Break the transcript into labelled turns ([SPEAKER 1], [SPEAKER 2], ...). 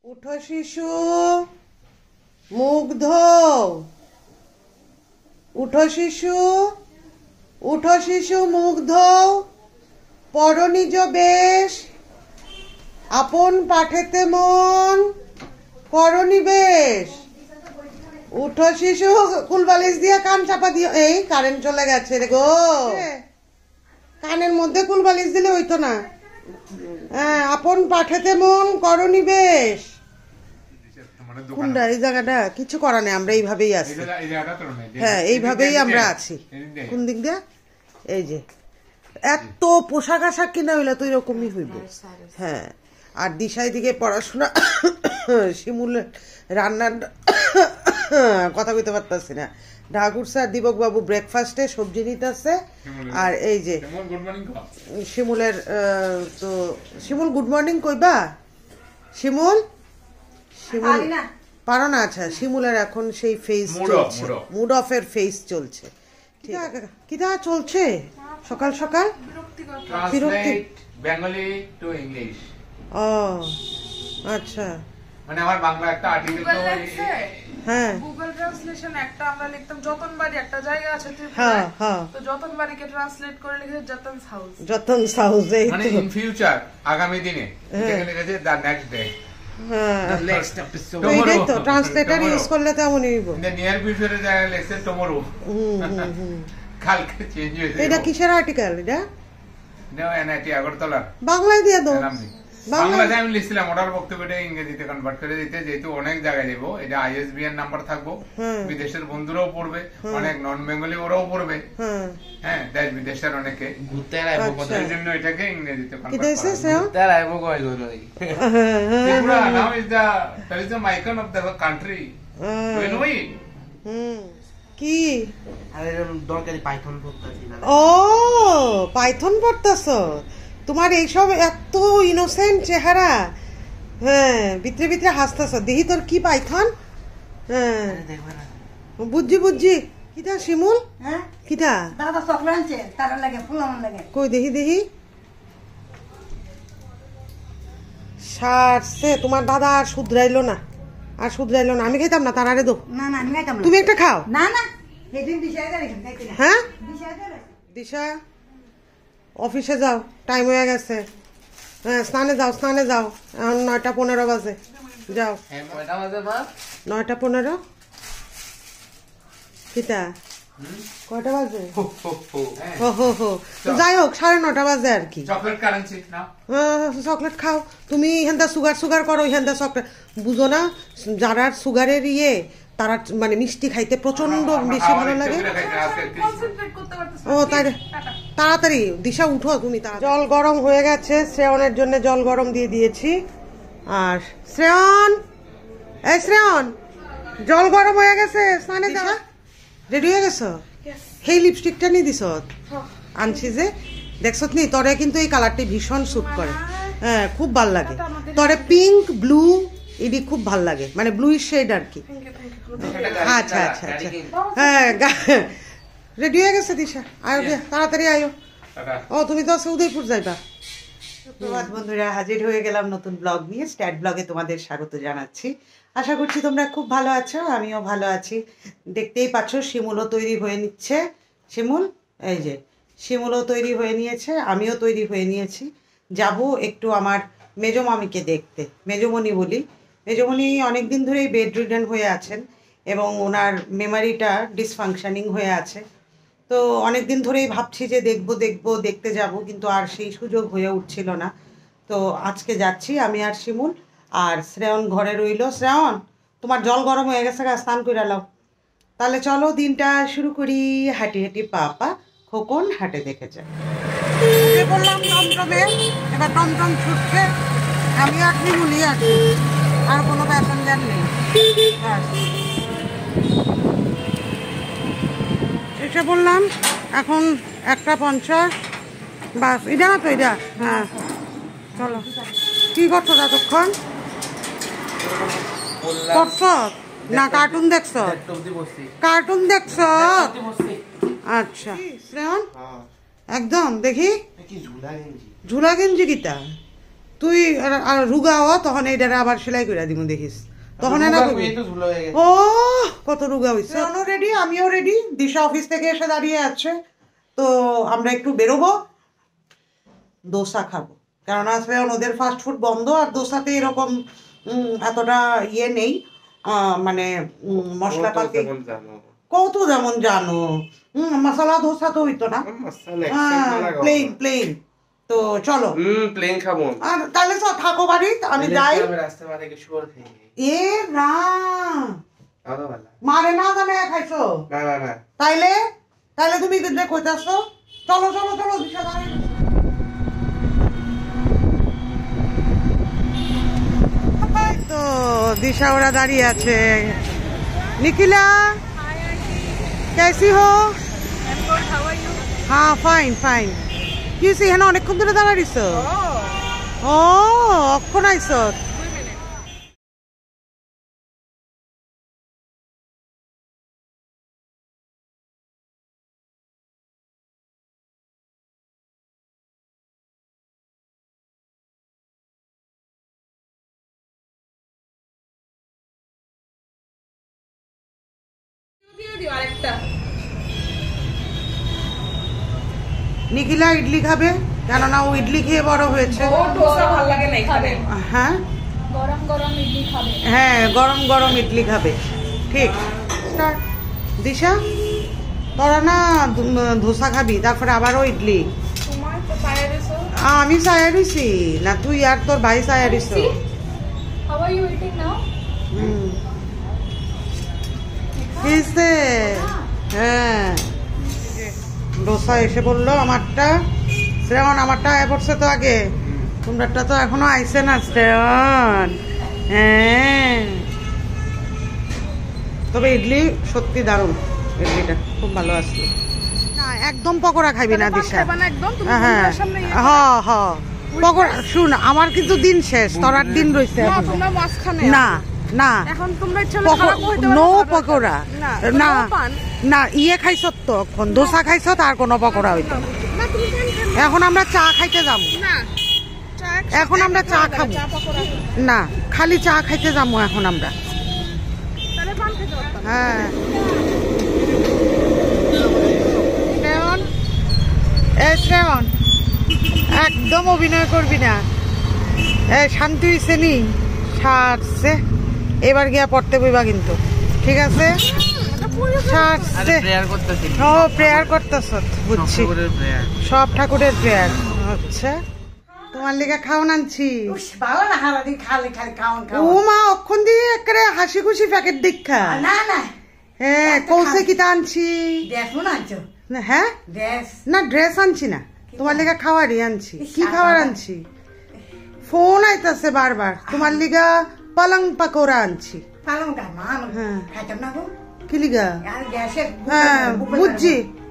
[SPEAKER 1] উঠো শিশু, মুখ ধোও। উঠো শিশু, উঠো শিশু, মুখ ধোও। পড়ো নিজ বেশ, আপন পাঠেতে মন করো নিবেশ। উঠো শিশু, কুলবালিশ দিয়া কান চাপা দিও। এই কারেন্ট চলে গেছে রে গো। কানের মধ্যে কুলবালিশ দিলে হইতো না। হ্যাঁ, আপন পাঠেতে মন করো নিবেশ। কোনটা এই জায়গাটা? কিছু করা নেই, আমরা এইভাবেই আছি। হ্যাঁ, এইভাবেই আমরা আছি। কোন দিক দিয়ে? এই যে এত পোশাক আশাক কিনা হইলে তো এরকমই হইব। হ্যাঁ, আর দিশাই দিকে পড়াশোনা, শিমুল রান্নার কথা কইতে পারতাছি না। ঠাকুর স্যার দীপক বাবু ব্রেকফাস্টে সবজি নিতেছে। আর এই যে শিমুলের তো শিমুল গুড মর্নিং কইবা? শিমুল শিমুল পারো না? আচ্ছা, শিমুলের এখন সেই ফেস চলছে, মুড অফ এর ফেস চলছে। কিটা চলছে সকাল সকাল? বিরক্তি।
[SPEAKER 2] Bengali to English.
[SPEAKER 1] ও আচ্ছা,
[SPEAKER 2] মানে আমার বাংলা একটা আর্টিকেল তো
[SPEAKER 3] হ্যাঁ, গুগল ট্রান্সলেশন একটা আমরা লিখতাম যতনবাড়ি, একটা জায়গা আছে
[SPEAKER 1] হ্যাঁ হ্যাঁ,
[SPEAKER 3] তো যতনবাড়িকে ট্রান্সলেট করে লিখে যতনস হাউস।
[SPEAKER 1] যতনস হাউস, এই
[SPEAKER 2] মানে ইন ফিউচার, আগামী দিনে এটাকে লিখেছে দ্য নেক্সট ডে।
[SPEAKER 1] হ্যাঁ,
[SPEAKER 2] দ্য নেক্সট এপিসোড।
[SPEAKER 1] এইটাই তো ট্রান্সলেটর ইউজ করলে তেমনই হইব।
[SPEAKER 2] ইন দ্য নিয়ার ফিউচারে যা লেখছে টুমরো। কালকে চেঞ্জ হয়ে যাবে।
[SPEAKER 1] এটা কিসের আর্টিকেল? এটা
[SPEAKER 2] নাও এনআইটি আগরতলা
[SPEAKER 1] বাংলায় দিয়ে দাও।
[SPEAKER 2] বাংলাতে আমি লিখছিলাম ওটার বক্তব্যটা ইংরেজিতে কনভার্ট করে দিতে, যেহেতু অনেক জায়গায় দেবো। এটা আইএসবিএন নাম্বার থাকবো, বিদেশের বন্ধুরাও পড়বে, অনেক নন বেঙ্গলি ওরাও পড়বে। হ্যাঁ, দেশ বিদেশের অনেকে এই জন্য এটাকে ইংরেজিতে convert Tripura now is the that is the icon of the country. You know it?
[SPEAKER 1] কি?
[SPEAKER 4] আরে দরকারি পাইথন পড়তাছি না।
[SPEAKER 1] ও পাইথন পড়তাছো? তোমার এইসব এত ইনোসেন্ট চেহারা। হ্যাঁ, ভিতরে ভিতরে হাসতেছ। দেখি তোর কি পাইথন। হ্যাঁ, বুঝছি বুঝছি। কিটা শিমুল?
[SPEAKER 5] হ্যাঁ,
[SPEAKER 1] কিটা?
[SPEAKER 5] দাদা চকলেট আনছে, তার লাগে ফুলামন লাগে।
[SPEAKER 1] কই দেখি দেখি। সারছে তোমার দাদা, আর শুধরাইলো না, আর শুধরাইলো না। আমি খাইতাম না, তার আরে দো।
[SPEAKER 5] না না, আমি খাইতাম না।
[SPEAKER 1] তুমি একটা খাও।
[SPEAKER 5] না না, এদিন দিশায় করে খাইতে না।
[SPEAKER 1] হ্যাঁ,
[SPEAKER 5] দিশায় করে।
[SPEAKER 1] দিশা অফিসে যাও, টাইম হয়ে গেছে। হ্যাঁ, স্নানে যাও, স্নানে যাও। এখন 9:15 বাজে, যাও। 9:15। কিতা কয়টা বাজে? হো হো হো, যাই হোক 9:30 বাজে আর কি।
[SPEAKER 2] চকলেট কারেন্সি না,
[SPEAKER 1] চকলেট খাও তুমি। এখানটা সুগার সুগার করো, এখানটা চকলেট বুঝো না? যারা সুগারের তারা মানে মিষ্টি খাইতে প্রচন্ড বেশি ভালো লাগে। ও তাই, তাড়াতাড়ি দিশা উঠো তুমি। জল গরম হয়ে গেছে, শ্রেয়নের জন্য জল গরম দিয়ে দিয়েছি। আর শ্রেয়ন, এই শ্রেয়ন, জল গরম হয়ে গেছে, স্নানে যা। রেডি হয়ে গেছো? সেই লিপস্টিকটা নিয়ে দিছ? আনছি যে, দেখছ নি? তরে কিন্তু এই কালারটি ভীষণ স্যুট করে। হ্যাঁ, খুব ভাল লাগে তরে। পিঙ্ক ব্লু এটি খুব ভাল লাগে, মানে ব্লুইশ শেড আর কি। আচ্ছা আচ্ছা আচ্ছা, হ্যাঁ রেডি হয়ে গেছে দিশা। আয়ো গিয়া, তাড়াতাড়ি আয়ো। ও তুমি তো উদয়পুর যাইবা। সুপ্রভাত বন্ধুরা, হাজির হয়ে গেলাম নতুন ব্লগ নিয়ে। স্ট্যাট ব্লগে তোমাদের স্বাগত জানাচ্ছি। আশা করছি তোমরা খুব ভালো আছো, আমিও ভালো আছি। দেখতেই পাচ্ছ শিমুলও তৈরি হয়ে নিচ্ছে। শিমুল, এই যে শিমুলও তৈরি হয়ে নিয়েছে, আমিও তৈরি হয়ে নিয়েছি। যাব একটু আমার মেজো মামিকে দেখতে। মেজোমণি বলি। মেজোমণি অনেক দিন ধরেই বেডরিডেন হয়ে আছেন এবং ওনার মেমারিটা ডিসফাংশনিং হয়ে আছে। তো অনেক দিন ধরেই ভাবছি যে দেখতে যাব, কিন্তু আর সেই সুযোগ হয়ে উঠছিল না। তো আজকে যাচ্ছি আমি আর শিমুল। আর শ্রেয়ন ঘরে রইল। শ্রেয়ন, তোমার জল গরম হয়ে গেছে, স্নান করে নাও। তাহলে চলো দিনটা শুরু করি। হাঁটি হাঁটি পা খোকন হাটে দেখে যায়। উঠে পড়লাম টমটমে, এবার টমটম ছুটছে। আমি আর শিমুলই আছি, আর কোনো প্যাসেঞ্জার নেই। এসে বললাম এখন 1:50 বাস। এটা না তো, এটা? হ্যাঁ, চলো। কি করছো ততক্ষণ? করছ না কার্টুন দেখছ? কার্টুন দেখছ? আচ্ছা শ্রেয়ন, একদম দেখি। ঝুলা গেঞ্জি কিতা? তুই রুগাও তখন এইটারে আবার সেলাই করে দিমু দেখিস তখন না
[SPEAKER 4] এই তো ঝুলো হয়ে গেছে।
[SPEAKER 1] ও কত রুগা হইছে। রেডি, আমিও রেডি, দিশা অফিস থেকে এসে দাঁড়িয়ে আছে। তো আমরা একটু বেরোবো, দোসা খাবো, কারণ আসলে ওদের ফাস্ট ফুড বন্ধ, আর দোসাতে এরকম এতটা ইয়ে নেই, মানে মশলাপাতি কত যেমন জানো, মশলা দোসা তো হইতো না, প্লেন প্লেন। তো চলো
[SPEAKER 4] প্লেন খাবো।
[SPEAKER 1] আর তাহলে সব থাকো বাড়ি, আমি যাই।
[SPEAKER 4] রাস্তা মারে কি শুয়ার খাই
[SPEAKER 1] এ না মারে না জানে খাইছো?
[SPEAKER 4] না না না।
[SPEAKER 1] তাইলে তাইলে তুমি কইতাছো চলো চলো চলো দিশা দাঁড়াই। তো দিশা ওরা দাঁড়িয়ে আছে। নিখিলা কেসি হো? হ্যাঁ ফাইন ফাইন। কি হয়েছে এখানে অনেকক্ষণ ধরে দাঁড়াইছ? ও অক্ষণ আইস। নিখিলা ইডলি খাবে, কেননা ও ইডলি খেয়ে বড় হয়েছে। হ্যাঁ
[SPEAKER 6] গরম গরম ইডলি খাবে।
[SPEAKER 1] হ্যাঁ গরম গরম ইডলি খাবে। ঠিক। দিশা তোরা না ধোসা খাবি, তারপরে আবারও ইডলি। আমি চায়া দিছি না, তুই আর তোর ভাই চায়া দিছ।
[SPEAKER 6] How are you eating now?
[SPEAKER 1] হ্যাঁ ডোসা এসে বললো আমারটা। শ্রেয়ন আমারটা আয় পড়ছে তো আগে, তোমরাটা তো এখনো আইসে না শ্রেয়ন। হ্যাঁ তবে ইডলি সত্যি দারুণ, ইডলিটা খুব ভালো আসলো। না একদম পকোড়া খাইবি না দিশা। হ্যাঁ হ্যাঁ হ্যাঁ পকোড়া। শুন আমার কিন্তু দিন শেষ, তোর আর দিন রয়েছে। না না নো পকোড়া না না, ইয়ে খাইছ তো এখন দোসা খাইছ, আর কোনো পকোড়া হইতো না। এখন আমরা চা খাইতে যাবো, এখন আমরা চা খাবো না, খালি চা খাইতে যাবো এখন আমরা। হ্যাঁ শ্রেয়ন, এই শ্রেয়ন একদম অভিনয় করবি না। শান্তি হয়েছে নি ছাড়ছে, এবার গিয়া পড়তে বইবা কিন্তু, ঠিক আছে? ও প্রেয়ার করতেছ, বুঝছি, সব ঠাকুরের প্রেয়ার হচ্ছে। তোমার লিগে খাওন আনছি।
[SPEAKER 5] ভালো না সারাদিন খালি খালি খাওন
[SPEAKER 1] ও মা অক্ষণ দিয়ে একেবারে হাসি খুশি প্যাকেট দীক্ষা।
[SPEAKER 5] না না
[SPEAKER 1] হ্যাঁ কৌশে কিটা আনছি।
[SPEAKER 5] ড্রেস আনছো?
[SPEAKER 1] হ্যাঁ
[SPEAKER 5] ড্রেস
[SPEAKER 1] না, ড্রেস আনছি না, তোমার লিগা খাওয়ারই আনছি। কি খাবার আনছি? ফোন আইতাছে বারবার। তোমার লিগা পালং পাকোড়া আনছি।
[SPEAKER 5] পালং কা মা
[SPEAKER 1] হ্যাঁ
[SPEAKER 5] খাইতাম না গো।
[SPEAKER 1] কি লিগা?
[SPEAKER 5] আর গ্যাসে
[SPEAKER 1] হ্যাঁ বুঝছি,